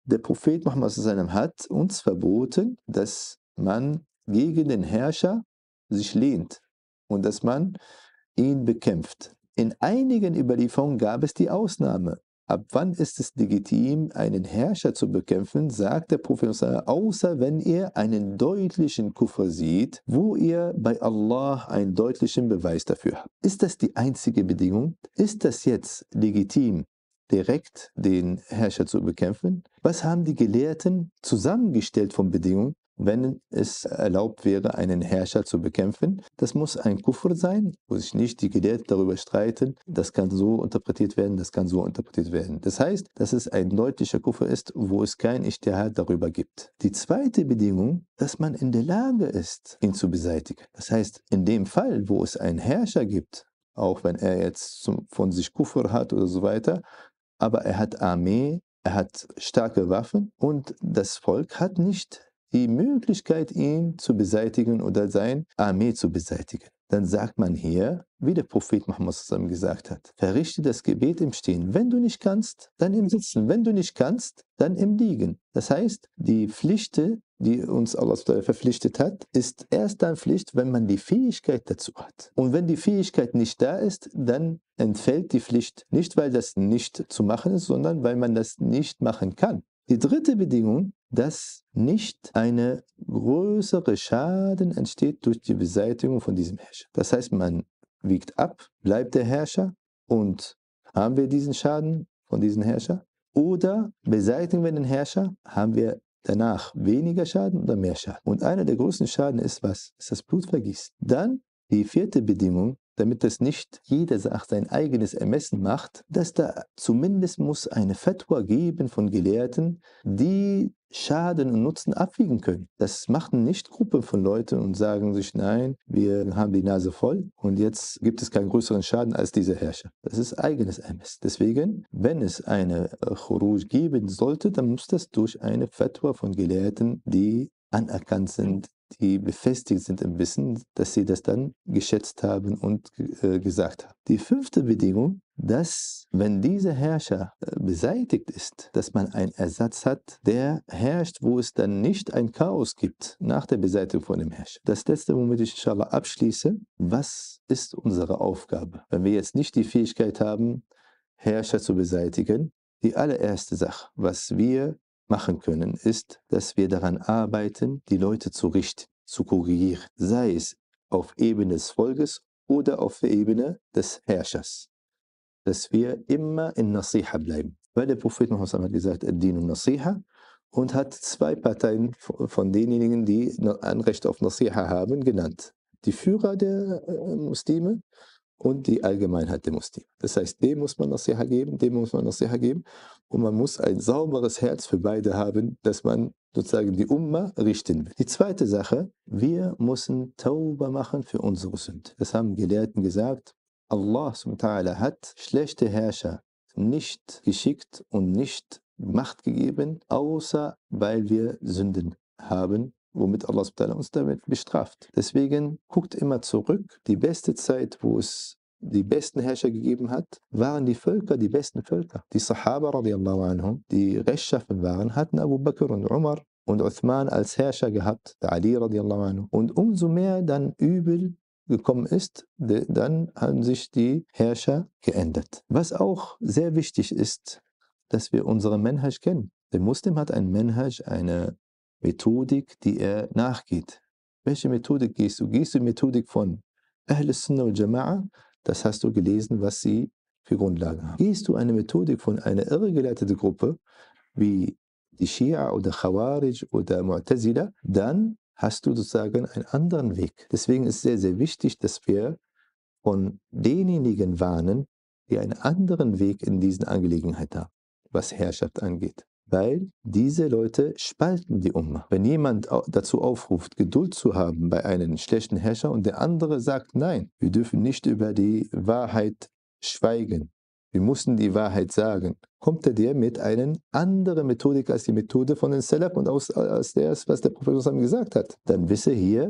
der Prophet Muhammad sallam hat uns verboten, dass man gegen den Herrscher sich lehnt und dass man ihn bekämpft. In einigen Überlieferungen gab es die Ausnahme. Ab wann ist es legitim, einen Herrscher zu bekämpfen, sagt der Prophet, außer wenn ihr einen deutlichen Kufr sieht, wo ihr bei Allah einen deutlichen Beweis dafür habt. Ist das die einzige Bedingung? Ist das jetzt legitim, direkt den Herrscher zu bekämpfen? Was haben die Gelehrten zusammengestellt von Bedingungen, wenn es erlaubt wäre, einen Herrscher zu bekämpfen? Das muss ein Kufr sein, wo sich nicht die Gelehrten darüber streiten. Das kann so interpretiert werden, das kann so interpretiert werden. Das heißt, dass es ein deutlicher Kufr ist, wo es kein Ijtihad darüber gibt. Die zweite Bedingung, dass man in der Lage ist, ihn zu beseitigen. Das heißt, in dem Fall, wo es einen Herrscher gibt, auch wenn er jetzt von sich Kufr hat oder so weiter, aber er hat Armee, er hat starke Waffen und das Volk hat nicht die Möglichkeit, ihn zu beseitigen oder seine Armee zu beseitigen. Dann sagt man hier, wie der Prophet Muhammad sallam gesagt hat, verrichte das Gebet im Stehen. Wenn du nicht kannst, dann im Sitzen. Wenn du nicht kannst, dann im Liegen. Das heißt, die Pflicht, die uns Allah verpflichtet hat, ist erst dann Pflicht, wenn man die Fähigkeit dazu hat. Und wenn die Fähigkeit nicht da ist, dann entfällt die Pflicht. Nicht, weil das nicht zu machen ist, sondern weil man das nicht machen kann. Die dritte Bedingung, dass nicht eine größere Schaden entsteht durch die Beseitigung von diesem Herrscher. Das heißt, man wiegt ab, bleibt der Herrscher und haben wir diesen Schaden von diesem Herrscher? Oder beseitigen wir den Herrscher, haben wir danach weniger Schaden oder mehr Schaden? Und einer der größten Schaden ist was? Ist das Blutvergießen. Dann die vierte Bedingung, damit das nicht jeder sein eigenes Ermessen macht, dass da zumindest muss eine Fatwa geben von Gelehrten, die Schaden und Nutzen abwiegen können. Das machen nicht Gruppen von Leuten und sagen sich, nein, wir haben die Nase voll und jetzt gibt es keinen größeren Schaden als dieser Herrscher. Das ist eigenes Ermessen. Deswegen, wenn es eine Khuruj geben sollte, dann muss das durch eine Fatwa von Gelehrten, die anerkannt sind, die befestigt sind im Wissen, dass sie das dann geschätzt haben und gesagt haben. Die fünfte Bedingung, dass, wenn dieser Herrscher beseitigt ist, dass man einen Ersatz hat, der herrscht, wo es dann nicht ein Chaos gibt nach der Beseitigung von dem Herrscher. Das letzte, womit ich inshallah abschließe, was ist unsere Aufgabe? Wenn wir jetzt nicht die Fähigkeit haben, Herrscher zu beseitigen, die allererste Sache, was wir machen können, ist, dass wir daran arbeiten, die Leute zu richten, zu korrigieren, sei es auf Ebene des Volkes oder auf der Ebene des Herrschers. Dass wir immer in Nasiha bleiben. Weil der Prophet Muhammad hat gesagt, Ad-Din und Nasiha, und hat zwei Parteien von denjenigen, die Anrecht auf Nasiha haben, genannt. Die Führer der Muslime und die Allgemeinheit der Muslime. Das heißt, dem muss man Nasiha geben, dem muss man Nasiha geben und man muss ein sauberes Herz für beide haben, dass man sozusagen die Umma richten will. Die zweite Sache, wir müssen Tauba machen für unsere Sünde. Das haben Gelehrten gesagt. Allah subhanahu wa ta'ala hat schlechte Herrscher nicht geschickt und nicht Macht gegeben, außer weil wir Sünden haben, womit Allah subhanahu wa ta'ala uns damit bestraft. Deswegen guckt immer zurück. Die beste Zeit, wo es die besten Herrscher gegeben hat, waren die Völker, die besten Völker. Die Sahaba radiallahu anhum, die rechtschaffen waren, hatten Abu Bakr und Umar und Uthman als Herrscher gehabt, der Ali radiallahu anhu. Und umso mehr dann übel gekommen ist, dann haben sich die Herrscher geändert. Was auch sehr wichtig ist, dass wir unsere Manhaj kennen. Der Muslim hat ein Manhaj, eine Methodik, die er nachgeht. Welche Methodik gehst du? Gehst du die Methodik von Ahl Sunnah wal Jama'a? Das hast du gelesen, was sie für Grundlagen haben. Gehst du eine Methodik von einer irregeleiteten Gruppe, wie die Schia oder Khawarij oder Mu'tazila, dann hast du sozusagen einen anderen Weg. Deswegen ist es sehr, sehr wichtig, dass wir von denjenigen warnen, die einen anderen Weg in diesen Angelegenheiten haben, was Herrschaft angeht. Weil diese Leute spalten die Umma. Wenn jemand dazu aufruft, Geduld zu haben bei einem schlechten Herrscher und der andere sagt, nein, wir dürfen nicht über die Wahrheit schweigen, wir mussten die Wahrheit sagen, kommt er dir mit einer anderen Methodik als die Methode von den Salaf und aus der, was der Prophet gesagt hat. Dann wisse hier,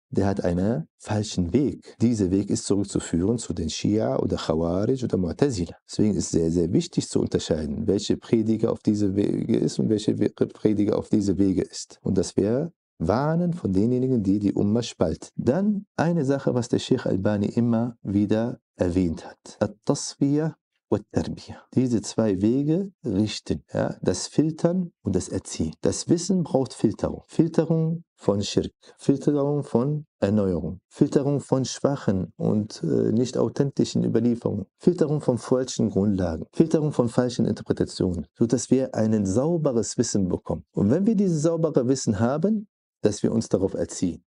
der hat einen falschen Weg. Dieser Weg ist zurückzuführen zu den Schia oder Khawarij oder Mu'tazila. Deswegen ist es sehr, sehr wichtig zu unterscheiden, welche Prediger auf diese Wege ist und welche Prediger auf diese Wege ist. Und dass wir warnen von denjenigen, die die Umma spalten. Dann eine Sache, was der Sheikh Albani immer wieder erwähnt hat. At-Tasfiyah wat-Tarbiyah. Diese zwei Wege richten, ja, das Filtern und das Erziehen. Das Wissen braucht Filterung. Filterung von Schirk, Filterung von Erneuerung, Filterung von schwachen und nicht authentischen Überlieferungen, Filterung von falschen Grundlagen, Filterung von falschen Interpretationen, sodass wir ein sauberes Wissen bekommen. Und wenn wir dieses saubere Wissen haben, dass wir uns darauf erziehen.